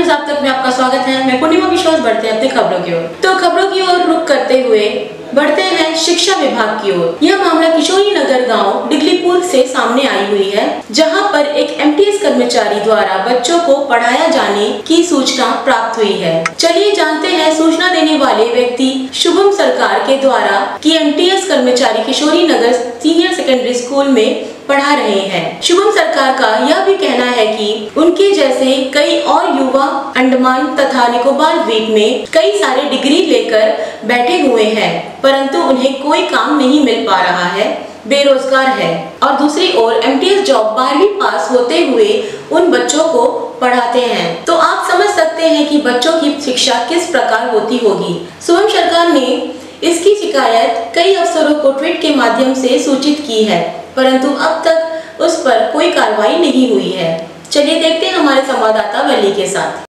News आप तक में आपका स्वागत है। मैं पूर्णिमा विश्वास। बढ़ते हैं अपनी खबरों की ओर। तो खबरों की ओर रुख करते हुए बढ़ते हैं शिक्षा विभाग की ओर। यह मामला किशोरी नगर गांव डिगलीपुर से सामने आई हुई है, जहां पर एक एमटीएस कर्मचारी द्वारा बच्चों को पढ़ाया जाने की सूचना प्राप्त हुई है। चलिए जानते हैं सूचना देने वाले व्यक्ति शुभम सरकार के द्वारा कि एमटीएस कर्मचारी Kishori Nagar senior secondary school में पढ़ा रहे हैं। शुभम सरकार का यह भी कहना है कि उनके जैसे कई और युवा अंडमान तथा निकोबार द्वीप में कई सारे डिग्री लेकर बैठे हुए हैं, परंतु उन्हें कोई काम नहीं मिल पा रहा है, बेरोजगार है। और दूसरी ओर एमटीएस जॉब 12वीं पास होते हुए उन बच्चों को पढ़ाते हैं। तो आप समझ सकते हैं कि बच्चों की शिक्षा किस प्रकार होती होगी। शुभम सरकार ने इसकी शिकायत कई अफसरों को ट्वीट के माध्यम से सूचित की है, परंतु अब तक उस पर कोई कार्रवाई नहीं हुई है। चलिए देखते हैं हमारे संवाददाता वल्ली के साथ।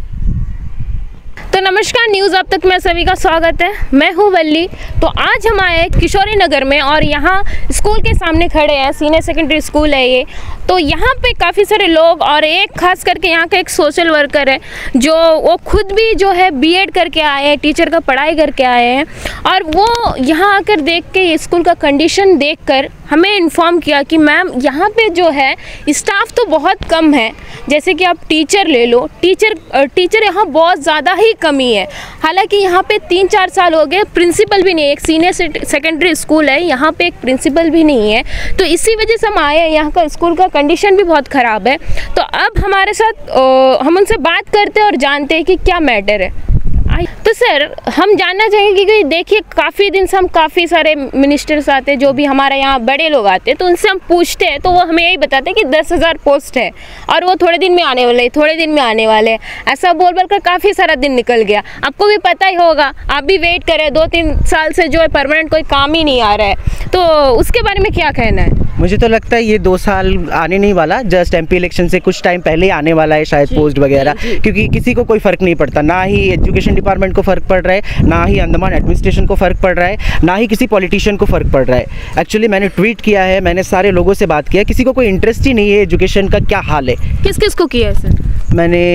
तो नमस्कार, न्यूज़ अब तक में सभी का स्वागत है। मैं हूँ वल्ली। तो आज हम आए किशोरी नगर में और यहाँ स्कूल के सामने खड़े हैं। सीनियर सेकेंडरी स्कूल है ये। तो यहाँ पे काफ़ी सारे लोग और एक खास करके यहाँ का एक सोशल वर्कर है जो वो खुद भी जो है बीएड करके आए हैं, टीचर का पढ़ाई करके आए हैं। और वो यहाँ आकर देख के स्कूल का कंडीशन देखकर हमें इन्फॉर्म किया कि मैम यहाँ पे जो है स्टाफ तो बहुत कम है। जैसे कि आप टीचर ले लो, टीचर यहाँ बहुत ज़्यादा ही कमी है। हालांकि यहाँ पे 3-4 साल हो गए, प्रिंसिपल भी नहीं है। एक सीनियर सेकेंडरी स्कूल है, यहाँ पे एक प्रिंसिपल भी नहीं है। तो इसी वजह से हम आए हैं। यहाँ का स्कूल का कंडीशन भी बहुत ख़राब है। तो अब हमारे साथ हम उनसे बात करते हैं और जानते हैं कि क्या मैटर है। तो सर, हम जानना चाहेंगे कि देखिए काफ़ी दिन से हम काफ़ी सारे मिनिस्टर्स आते हैं, जो भी हमारे यहाँ बड़े लोग आते हैं, तो उनसे हम पूछते हैं तो वो हमें यही बताते हैं कि 10,000 पोस्ट है और वो थोड़े दिन में आने वाले, थोड़े दिन में आने वाले। ऐसा बोल कर काफ़ी सारा दिन निकल गया। आपको भी पता ही होगा, आप भी वेट करें। 2-3 साल से जो है परमानेंट कोई काम ही नहीं आ रहा है। तो उसके बारे में क्या कहना है? मुझे तो लगता है ये 2 साल आने नहीं वाला, जस्ट एमपी इलेक्शन से कुछ टाइम पहले आने वाला है शायद पोस्ट वगैरह, क्योंकि किसी को कोई फ़र्क नहीं पड़ता। ना ही एजुकेशन डिपार्टमेंट को फ़र्क पड़ रहा है, ना ही अंडमान एडमिनिस्ट्रेशन को फ़र्क पड़ रहा है, ना ही किसी पॉलिटिशियन को फ़र्क पड़ रहा है। एक्चुअली मैंने ट्वीट किया है, मैंने सारे लोगों से बात किया, किसी को कोई इंटरेस्ट ही नहीं है एजुकेशन का क्या हाल है। किस किस को किया है सर? मैंने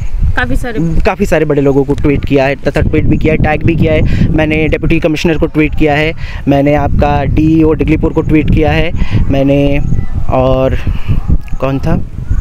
काफ़ी सारे बड़े लोगों को ट्वीट किया है, तथा ट्वीट भी किया है, टैग भी किया है। मैंने डिप्टी कमिश्नर को ट्वीट किया है, मैंने आपका डीईओ डिगलीपुर को ट्वीट किया है, मैंने और कौन था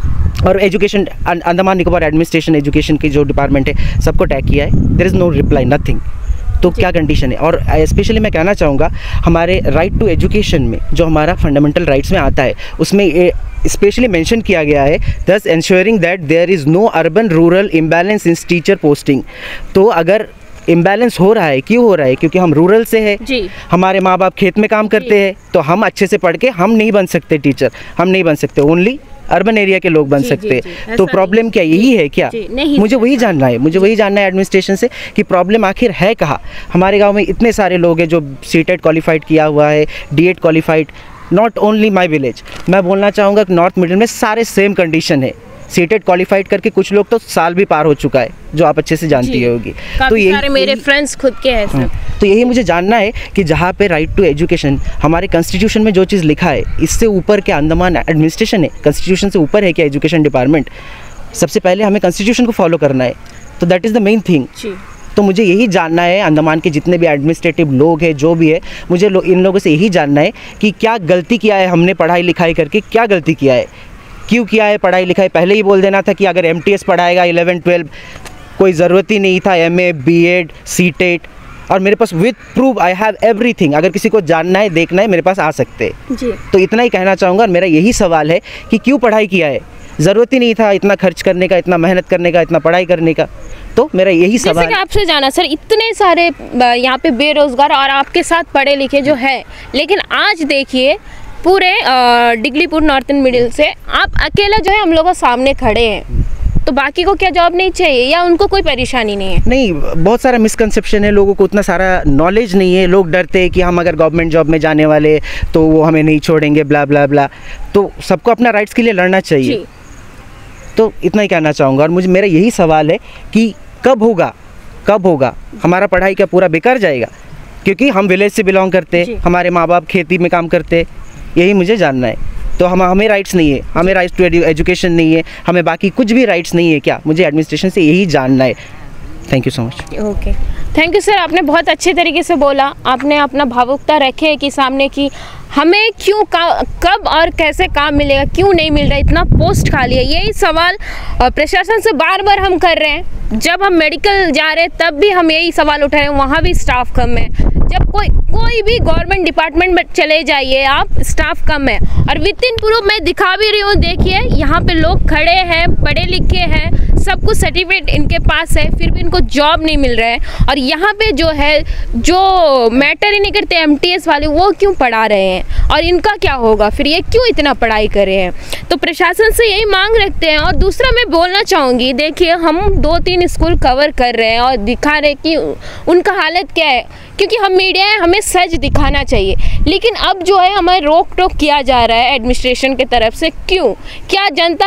और education Andaman Nicobar administration education की जो डिपार्टमेंट है सबको टैग किया है। There is no reply, nothing. तो क्या कंडीशन है? और स्पेशली मैं कहना चाहूँगा हमारे राइट टू एजुकेशन में, जो हमारा फंडामेंटल राइट्स में आता है, उसमें स्पेशली मेंशन किया गया है, this ensuring that there is no urban rural imbalance in teacher posting. तो अगर इम्बैलेंस हो रहा है, क्यों हो रहा है? क्योंकि हम रूरल से है, हमारे माँ बाप खेत में काम करते हैं, तो हम अच्छे से पढ़ के हम नहीं बन सकते टीचर, हम नहीं बन सकते, ओनली अर्बन एरिया के लोग बन सकते हैं। तो प्रॉब्लम क्या यही है क्या? मुझे वही जानना है, एडमिनिस्ट्रेशन से कि प्रॉब्लम आखिर है कहाँ। हमारे गांव में इतने सारे लोग हैं जो सीटेट क्वालिफाइड किया हुआ है, DEd qualified, not only my village. मैं बोलना चाहूँगा कि नॉर्थ मिडिल में सारे सेम कंडीशन है। सीटेट क्वालिफाइड करके कुछ लोग तो साल भी पार हो चुका है, जो आप अच्छे से जानती होगी। तो यही सारे मेरे फ्रेंड्स खुद के हैं सब। तो यही मुझे जानना है कि जहाँ पे राइट टू एजुकेशन हमारे कॉन्स्टिट्यूशन में जो चीज़ लिखा है, इससे ऊपर क्या अंडमान एडमिनिस्ट्रेशन है? कॉन्स्टिट्यूशन से ऊपर है क्या एजुकेशन डिपार्टमेंट? सबसे पहले हमें कॉन्स्टिट्यूशन को फॉलो करना है, तो that is the main thing. तो मुझे यही जानना है, अंडमान के जितने भी एडमिनिस्ट्रेटिव लोग हैं, जो भी है, मुझे इन लोगों से यही जानना है कि क्या गलती किया है हमने पढ़ाई लिखाई करके, क्या गलती किया है, क्यों किया है पढ़ाई लिखाई। पहले ही बोल देना था कि अगर एमटीएस पढ़ाएगा 11-12, कोई ज़रूरत ही नहीं था एमए, बीएड, सीटेट। और मेरे पास with proof I have everything. अगर किसी को जानना है, देखना है, मेरे पास आ सकते हैं। तो इतना ही कहना चाहूँगा। मेरा यही सवाल है कि क्यों पढ़ाई किया है? ज़रूरत ही नहीं था इतना खर्च करने का, इतना मेहनत करने का, इतना पढ़ाई करने का। तो मेरा यही सवाल है। आपसे जाना सर, इतने सारे यहाँ पे बेरोजगार और आपके साथ पढ़े लिखे जो है, लेकिन आज देखिए पूरे डिगलीपुर नॉर्थन मिडिल से आप अकेला जो है हम लोगों सामने खड़े हैं। तो बाकी को क्या जॉब नहीं चाहिए या उनको कोई परेशानी नहीं है? नहीं, बहुत सारा मिसकंसेप्शन है, लोगों को उतना सारा नॉलेज नहीं है। लोग डरते हैं कि हम अगर गवर्नमेंट जॉब में जाने वाले तो वो हमें नहीं छोड़ेंगे, ब्ला ब्ला ब्ला। तो सबको अपना राइट्स के लिए लड़ना चाहिए। तो इतना ही कहना चाहूँगा। और मेरा यही सवाल है कि कब होगा हमारा पढ़ाई क्या पूरा बेकार जाएगा? क्योंकि हम विलेज से बिलोंग करते हैं, हमारे माँ बाप खेती में काम करते हैं, यही मुझे जानना है। तो हमें राइट्स नहीं है, हमें राइट्स टू एजुकेशन नहीं है, हमें बाकी कुछ भी राइट्स नहीं है क्या? मुझे एडमिनिस्ट्रेशन से यही जानना है। Thank you so much. Okay, thank you sir, आपने बहुत अच्छे तरीके से बोला, आपने अपना भावुकता रखे कि सामने की हमें क्यों कब और कैसे काम मिलेगा, क्यों नहीं मिल रहा, इतना पोस्ट खाली है। यही सवाल प्रशासन से बार बार हम कर रहे हैं। जब हम मेडिकल जा रहे हैं तब भी हम यही सवाल उठा रहे हैं, वहाँ भी स्टाफ कम है। जब कोई भी गवर्नमेंट डिपार्टमेंट में चले जाइए आप, स्टाफ कम है। और विद इन प्रूफ मैं दिखा भी रही हूँ, देखिए यहाँ पे लोग खड़े हैं, पढ़े लिखे हैं, सब कुछ सर्टिफिकेट इनके पास है, फिर भी इनको जॉब नहीं मिल रहा है। और यहाँ पे जो है, जो मैटर ही नहीं करते MTS वाले, वो क्यों पढ़ा रहे हैं और इनका क्या होगा फिर, ये क्यों इतना पढ़ाई कर रहे हैं? तो प्रशासन से यही मांग रखते हैं। और दूसरा मैं बोलना चाहूँगी, देखिए हम 2-3 स्कूल कवर कर रहे हैं और दिखा रहे कि उनका हालत क्या है, क्योंकि हम मीडिया है, हमें सच दिखाना चाहिए। लेकिन अब जो है हमें रोक टोक किया जा रहा है एडमिनिस्ट्रेशन की तरफ से, क्यों? क्या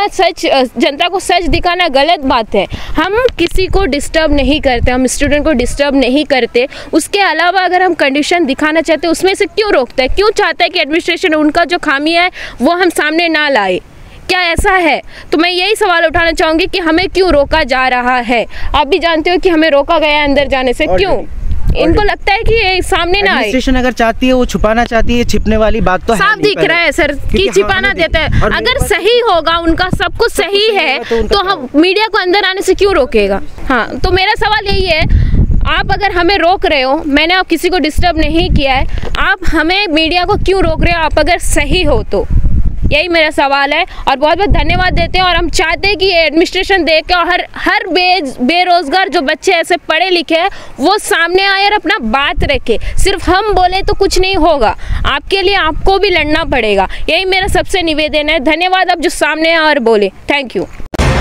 जनता को सच दिखाना गलत बात है? हम किसी को डिस्टर्ब नहीं करते, हम स्टूडेंट को डिस्टर्ब नहीं करते। उसके अलावा अगर हम कंडीशन दिखाना चाहते हैं, उसमें से क्यों रोकता है? क्यों चाहता है कि एडमिनिस्ट्रेशन उनका जो खामियां है वो हम सामने ना लाए? क्या ऐसा है? तो मैं यही सवाल उठाना चाहूँगी कि हमें क्यों रोका जा रहा है? आप भी जानते हो कि हमें रोका गया है अंदर जाने से, क्यों? इनको लगता है कि ये सामने ना आए। एडमिनिस्ट्रेशन अगर चाहती है, वो छुपाना चाहती है, छिपने वाली बात तो साफ दिख रहा है सर कि छिपाना देता है। अगर सही होगा, उनका सब कुछ सही है, तो हम मीडिया को अंदर आने से क्यों रोकेगा? हाँ, तो मेरा सवाल यही है, आप अगर हमें रोक रहे हो, मैंने आप किसी को डिस्टर्ब नहीं किया है, आप हमें मीडिया को क्यों रोक रहे हो? आप अगर सही हो तो, यही मेरा सवाल है। और बहुत बहुत धन्यवाद देते हैं। और हम चाहते हैं कि ये एडमिनिस्ट्रेशन देख के हर बेरोजगार जो बच्चे ऐसे पढ़े लिखे हैं वो सामने आए और अपना बात रखे। सिर्फ हम बोले तो कुछ नहीं होगा, आपके लिए आपको भी लड़ना पड़ेगा। यही मेरा सबसे निवेदन है। धन्यवाद आप जो सामने आए और बोले। Thank you.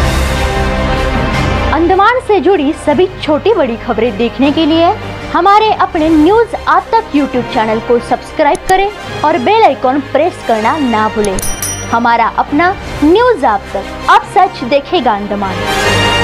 अंडमान से जुड़ी सभी छोटी बड़ी खबरें देखने के लिए हमारे अपने न्यूज़ आज तक यूट्यूब चैनल को सब्सक्राइब करें और बेल आइकॉन प्रेस करना ना भूलें। हमारा अपना न्यूज़ आज तक, अब सच देखेगा अंडमान।